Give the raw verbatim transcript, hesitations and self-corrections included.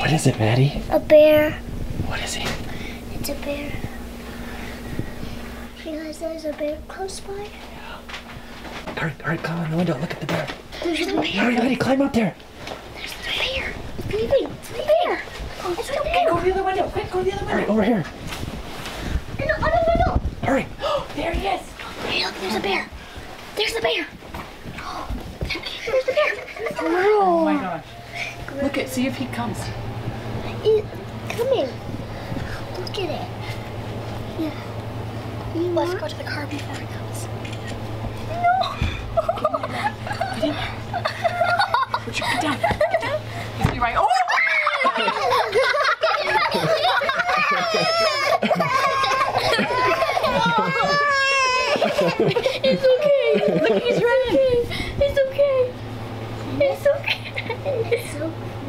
What is it, Maddie? A bear. What is he? It's a bear. Realize there's a bear close by? Yeah. Hurry, hurry, climb on the window. Look at the bear. There's a bear. Hurry, Maddie, climb up there. There's the bear. It's leaving. It's the bear. Oh, it's right there. Go to the other window. Quick, go to the other window. Hurry, over here. No, no, no, no. Hurry. There he is. Hey, look, there's a bear. There's the bear. There's the bear. Oh my gosh. Look at, see if he comes. It's coming. Look at it. Yeah. You Let's want? Go to the car before he comes. No. Get in. Put your, get down. Get down. He's be right. Oh! It's okay. Look, he's running. It's okay. It's okay. It's okay. It's so